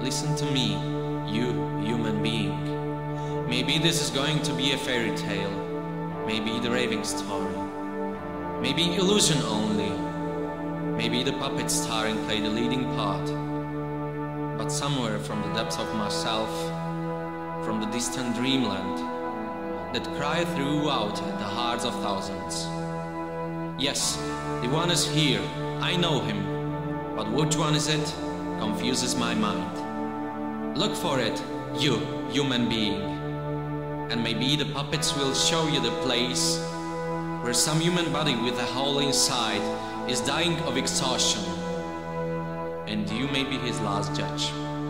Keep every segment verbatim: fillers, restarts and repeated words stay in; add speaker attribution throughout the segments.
Speaker 1: Listen to me, you human being. Maybe this is going to be a fairy tale, maybe the raving story, maybe illusion only, maybe the puppet starring play the leading part. But somewhere from the depths of myself, from the distant dreamland, that cry throughout the hearts of thousands. Yes, the one is here, I know him, but which one is it confuses my mind. Look for it, you human being, and maybe the puppets will show you the place where some human body with a hole inside is dying of exhaustion, and you may be his last judge.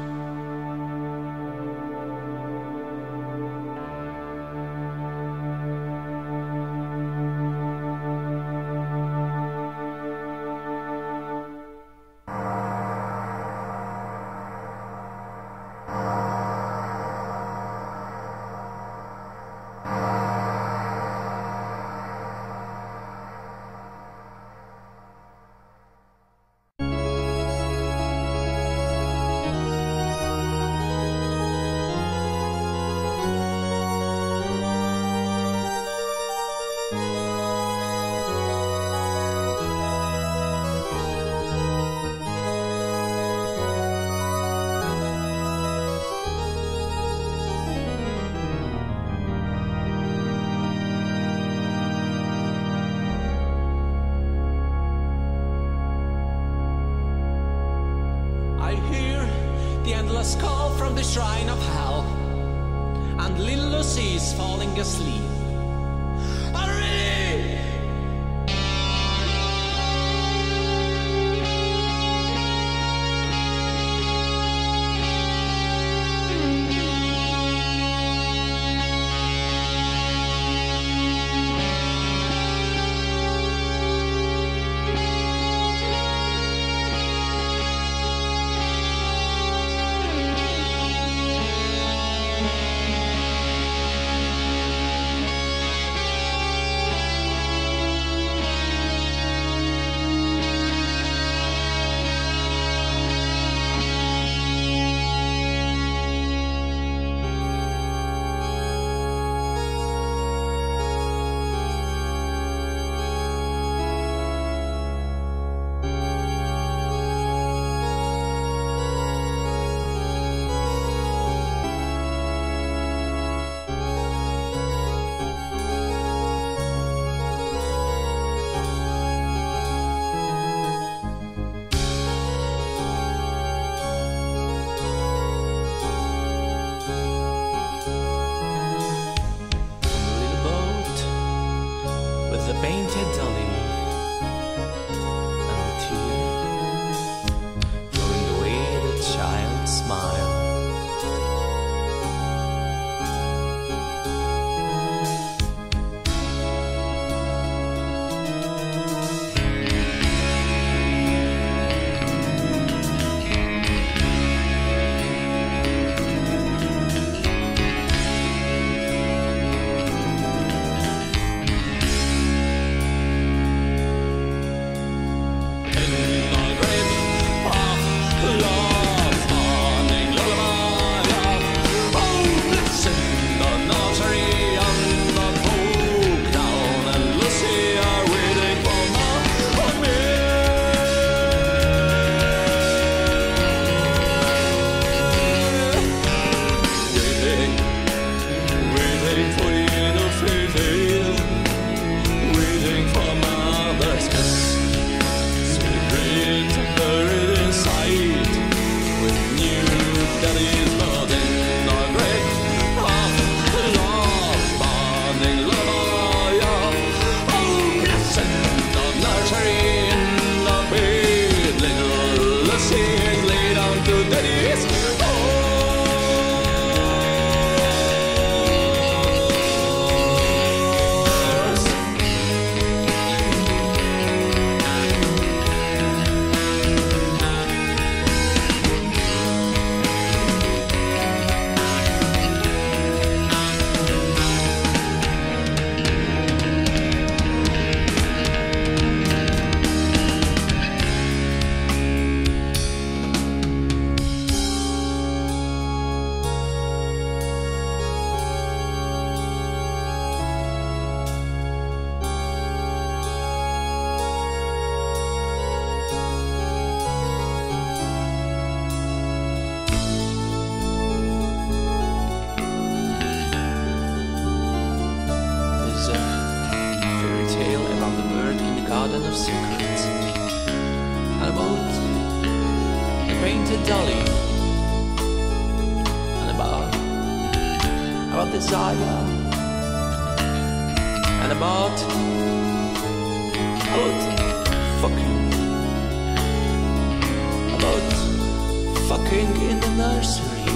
Speaker 2: The endless call from the shrine of hell, and little Lucy is falling asleep. Hurry! garden of secrets, and about a painted dolly, and about about desire, and about about fucking, about fucking in the nursery,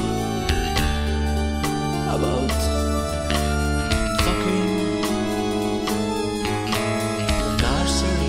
Speaker 2: about fucking the nursery.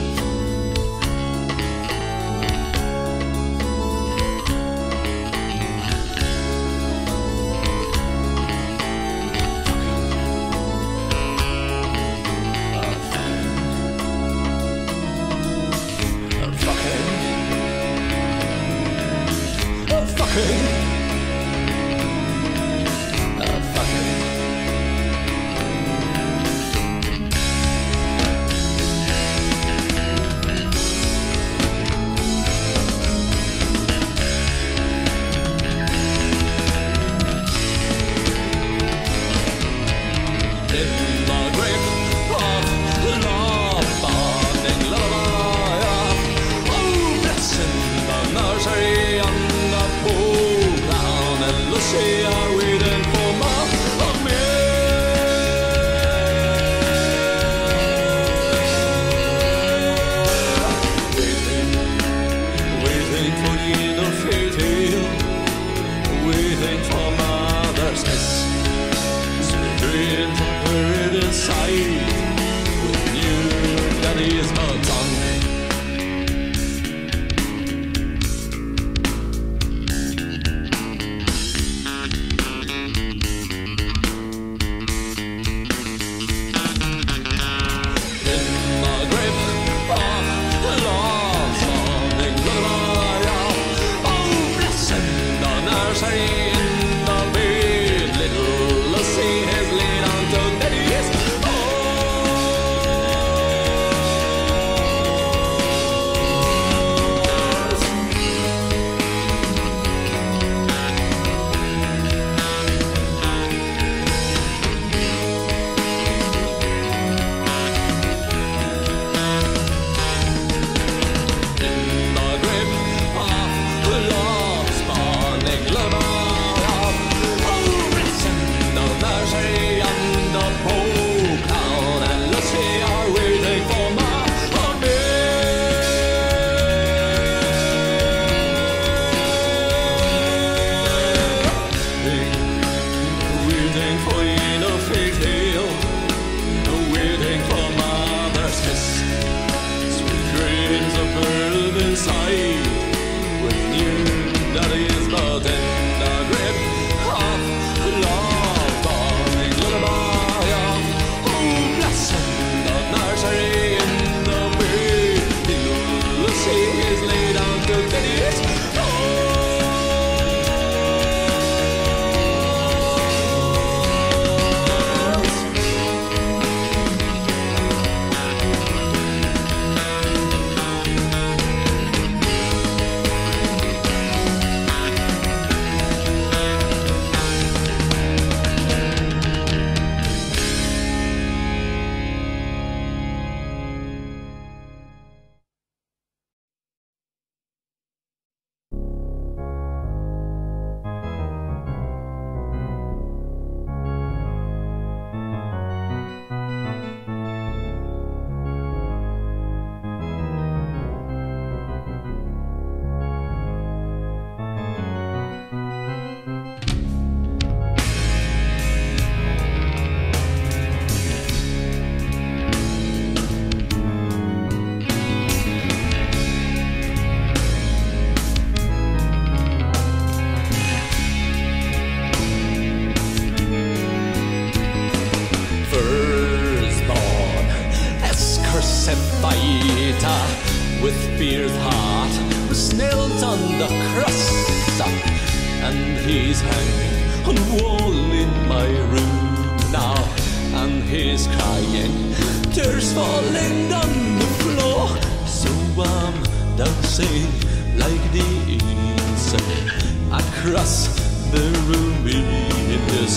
Speaker 2: with fierce heart was nailed on the cross, and he's hanging on the wall in my room now, and he's crying, tears falling on the floor. So I'm dancing like the insect across the room in the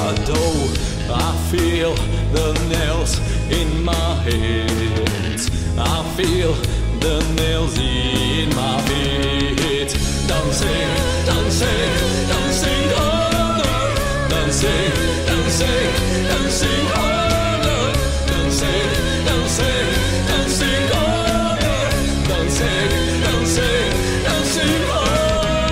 Speaker 2: shadow. I feel the nails in my hands I feel the nails in my feet. Dancing, dancing, dancing harder. Dancing, dancing, dancing harder. Dancing, dancing, dancing harder. Dancing, dancing, dancing harder.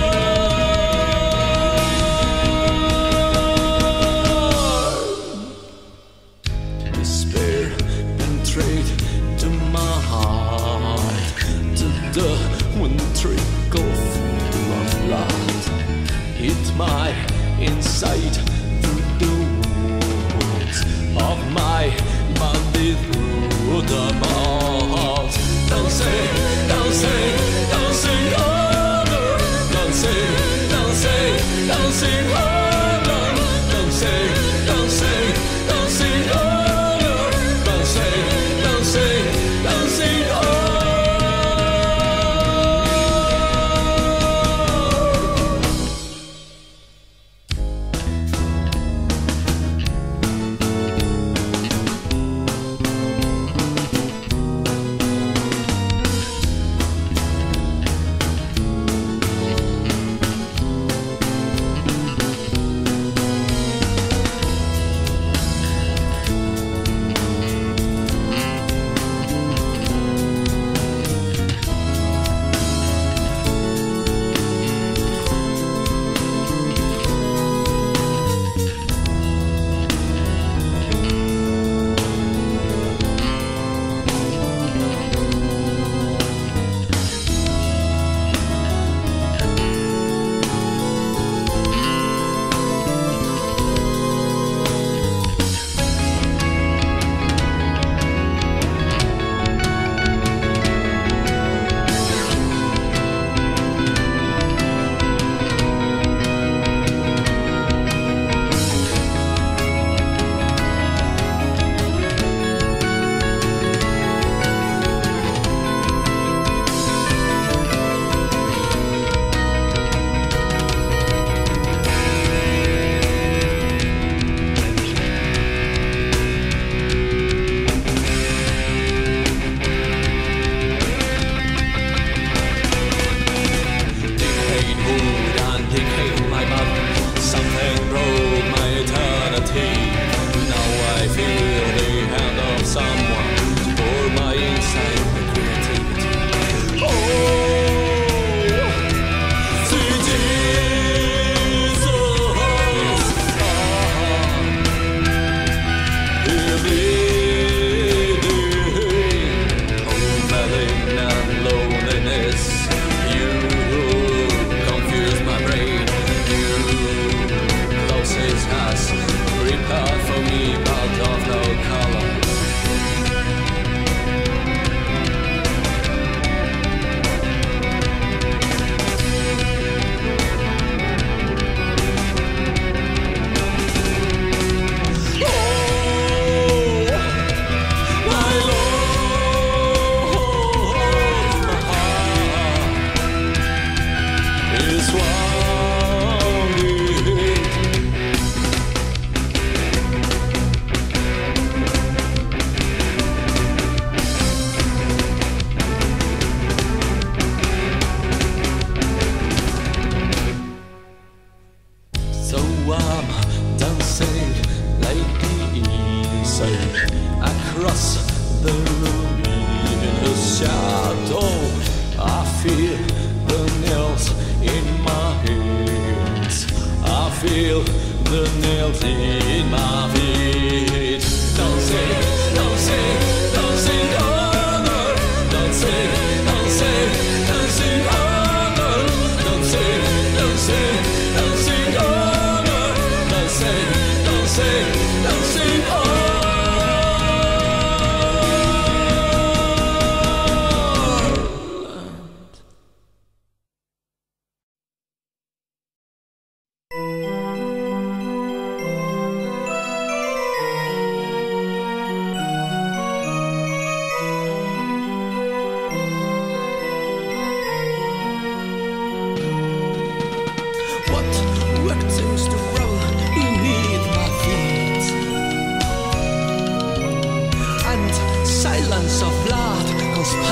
Speaker 2: Despair penetrate to my heart, to the wind trickle full of blood. Hit my inside through the walls of my body, through the mouth. Dancing, dancing, dancing harder. Dancing, dancing, dancing harder. Dancing, dancing, dancing harder. Dancing, dancing, dancing harder.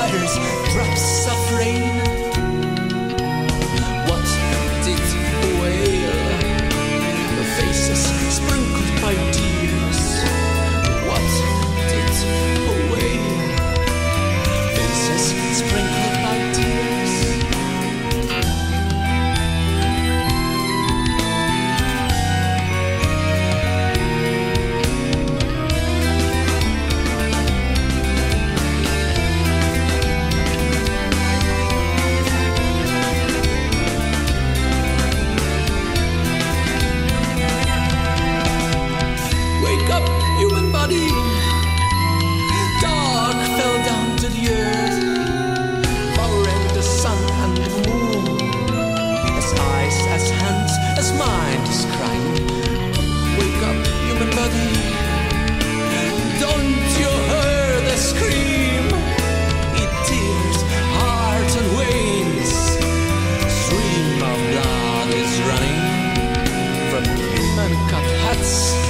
Speaker 2: fires, drops of rain. What did wail? The faces sprinkled by tears. What did wail? Faces sprinkled by tears. Dark fell down to the earth, devouring the sun and the moon. As eyes, as hands, as mind is crying, wake up, human body. Don't you hear the scream? It tears, heart and veins. Stream of blood is running from human cut hats.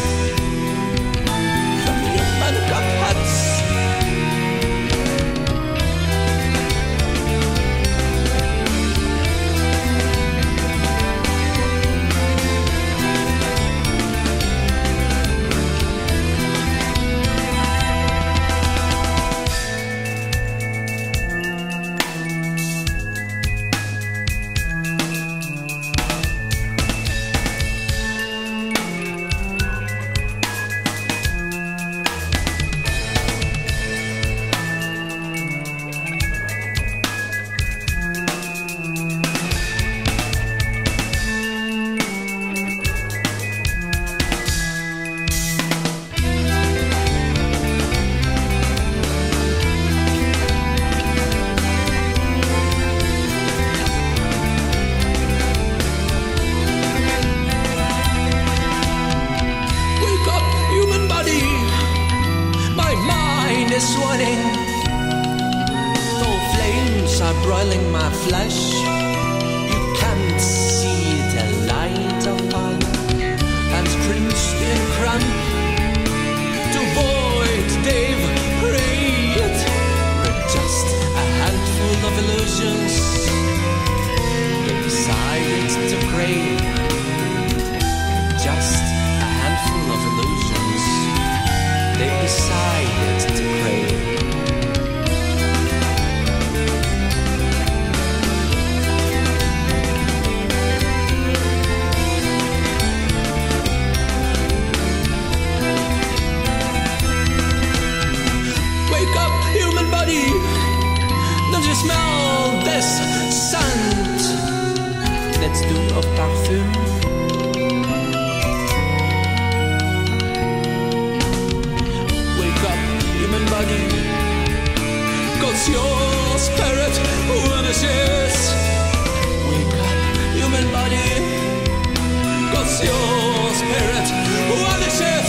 Speaker 2: Is swelling, though flames are broiling my flesh. You can't see the light of fire, and cringed in cramp to void they've prayed. We're just a handful of illusions they decided to crave. Just a handful of illusions they decided to crave. Wake up, human body! Don't you smell this scent? Let's do a parfum. Body, 'cause your spirit vanishes. Wake up, human body, 'cause your spirit vanishes.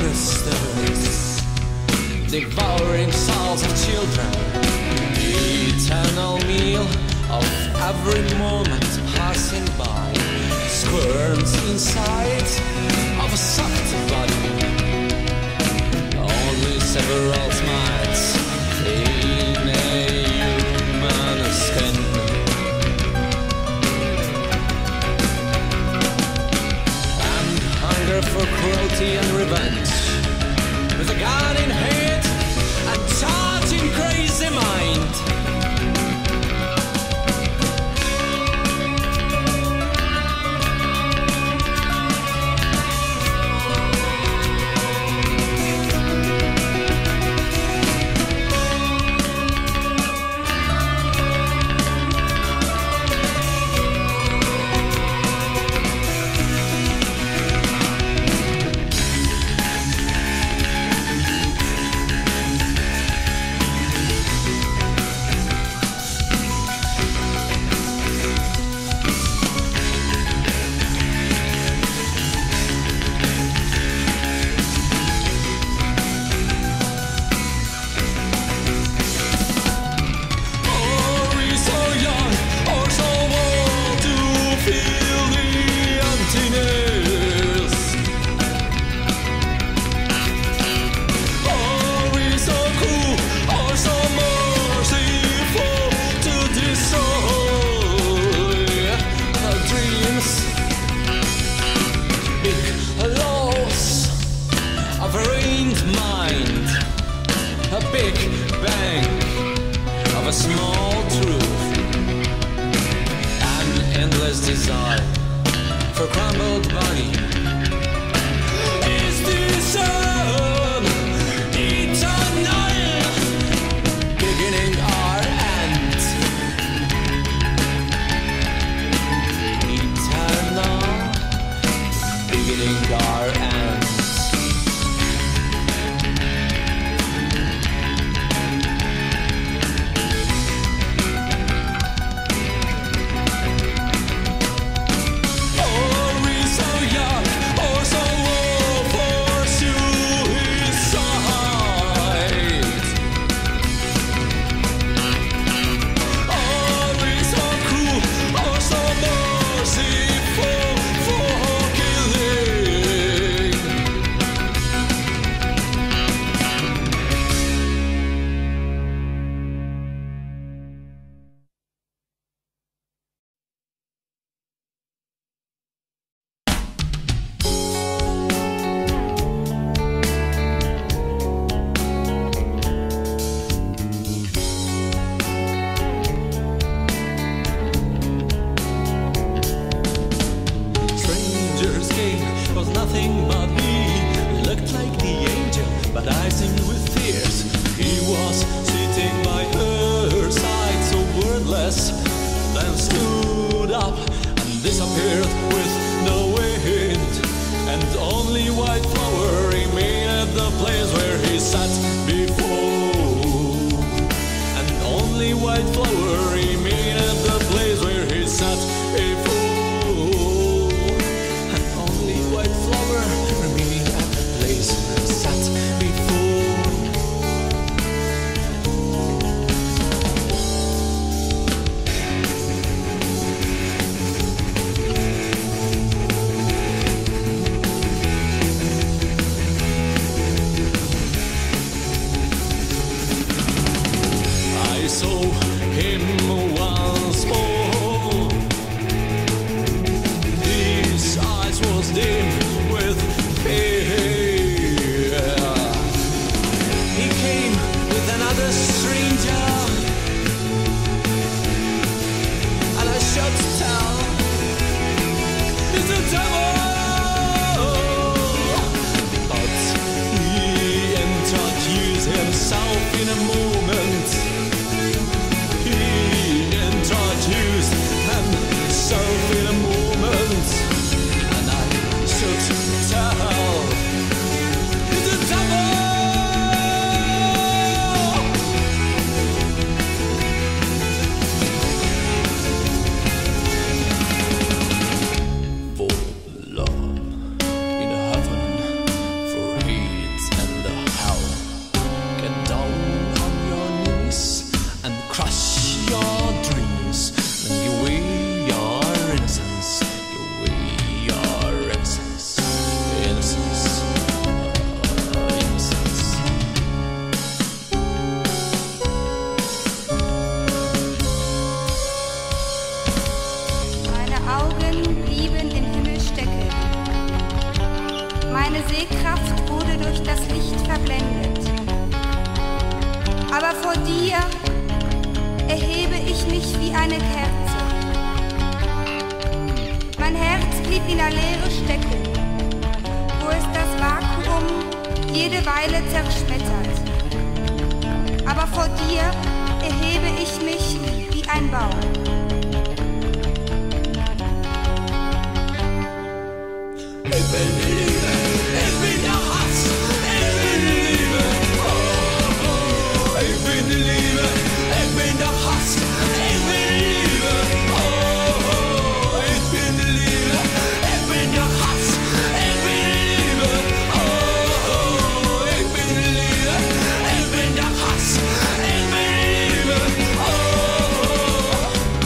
Speaker 2: monsters, devouring souls of children. The eternal meal of every moment passing by squirms inside of a soft body. Only several smiles in a human skin. And hunger for cruelty and revenge, with a gun in hand and thought in crazy mind.
Speaker 3: dir erhebe ich mich wie eine Kerze. Mein Herz blieb in der Leere stecken, wo es das Vakuum jede Weile zerschmettert. Aber vor dir erhebe ich mich wie ein Baum.
Speaker 2: Ich bin die Liebe, ich bin der Hass, ich bin die Liebe. Oh, oh, ich bin die Liebe, ich bin der Hass, ich bin die Liebe. Oh, oh, ich bin die Liebe, ich bin der Hass, ich bin die Liebe. Oh, oh, ich bin die Liebe, ich bin der Hass, ich bin die Liebe. Oh, oh.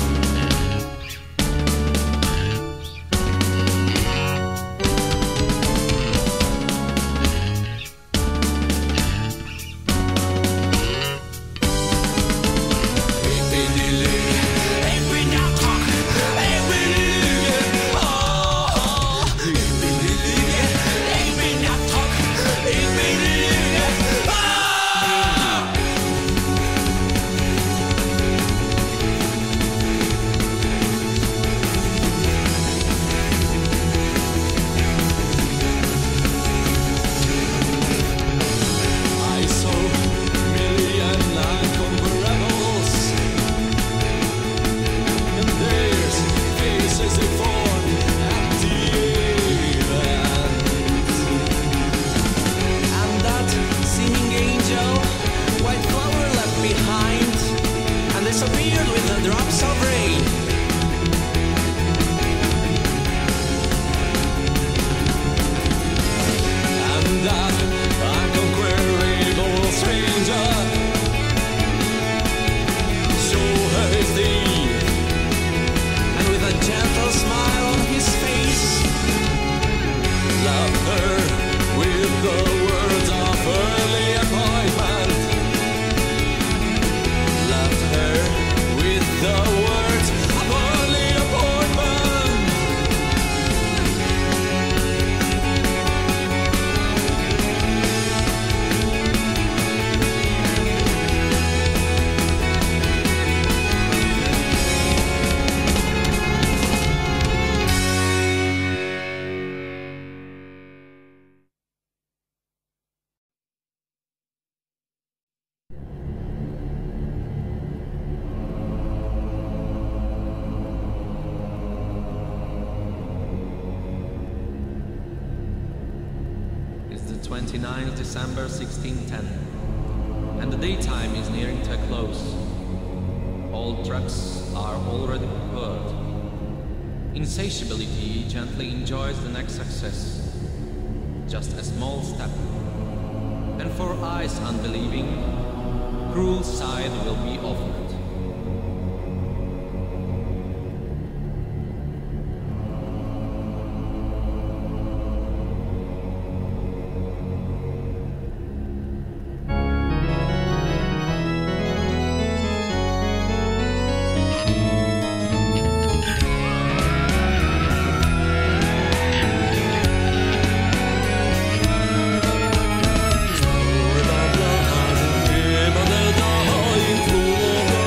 Speaker 1: twenty-ninth of December sixteen ten, and the daytime is nearing to a close. All trucks are already prepared. Insatiability gently enjoys the next success, just a small step. And for eyes unbelieving, cruel side will be offered.
Speaker 2: Immer der Dauer in Flur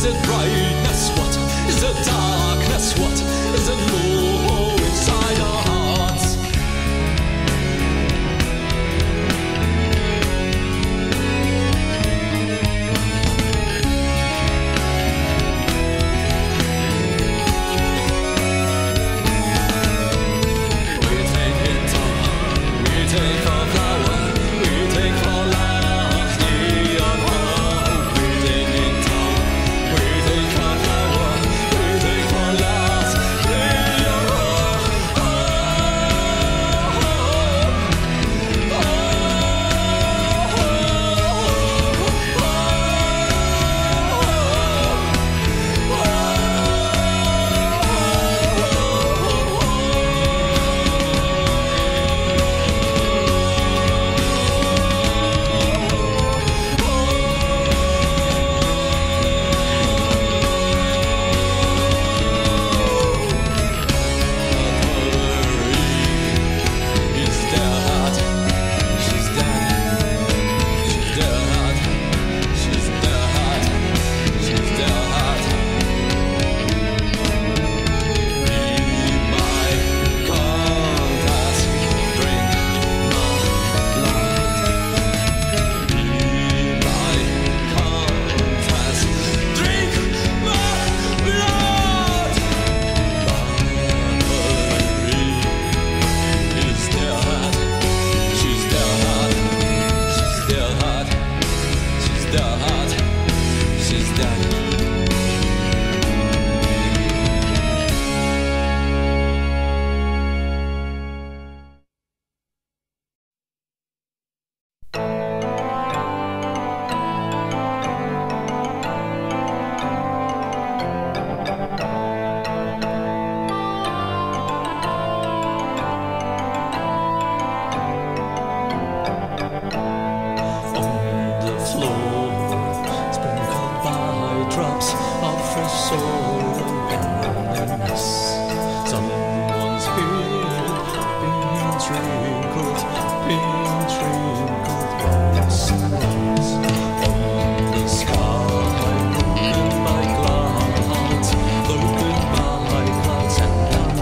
Speaker 2: it brightness? What is it darkness? What is it low inside our hearts? We take it all, we take for flower, we take for last day of hope. We take it all, we take for flower, we take for last day of hope. Is dead, she's dead, she's dead, she's dead, she's dead. Be my compass, drink my blood. Be my compass, drink my blood. Valerie is dead, she's dead, she's dead, she's dead, she's dead. On the floor, sprinkled by drops of fresh sorrow and loneliness. Someone's head being trickled, being trickled by the sunrise. On the sky, broken by clouds, broken by clouds and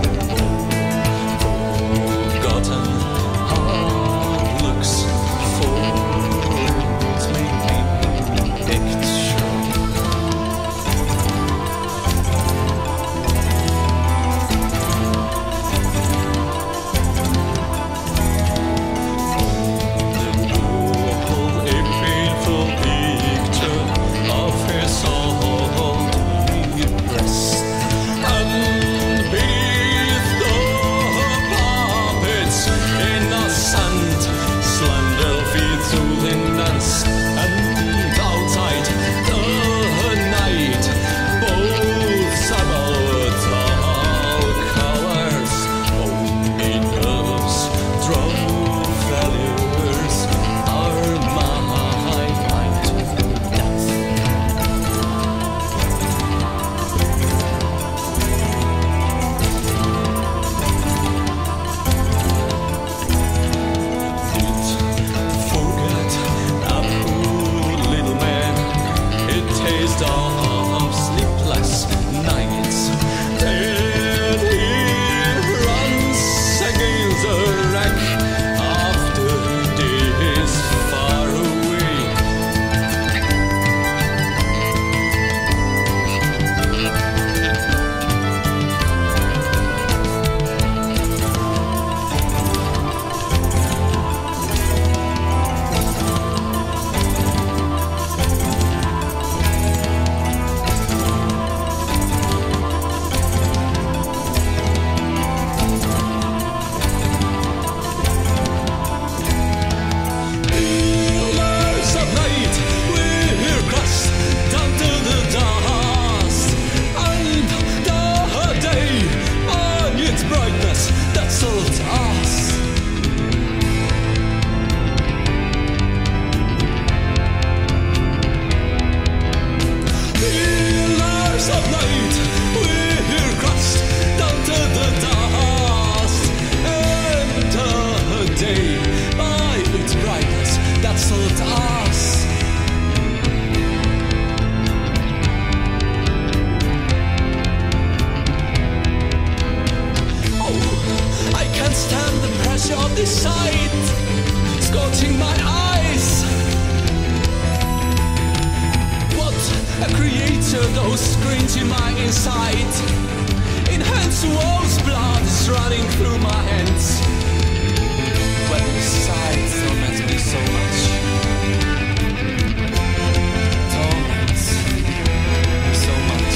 Speaker 2: thunder. Forgotten heart looks for its making picture. The wall, a painful picture of her soul depressed. And beneath the puppets, innocent, slender feet soothing dance. And outside the night, both subtle colors, only nerves, drove failures, are my mind to death. Did forget that poor little man, it taste of sleepless nights. Then he runs against the wreck after days far away. Pillars of night, we're crushed down to the dust, and the day and its brightness dazzled us. Pillars of night, we're crushed down to the dust, and the day by its brightness dazzled us. this sight, scorching my eyes. What a creature, those screams in my inside. Enhanced walls, blood is running through my hands. When the sight torments me so much, torments me so much.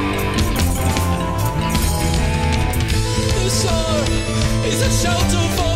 Speaker 2: Is a shelter for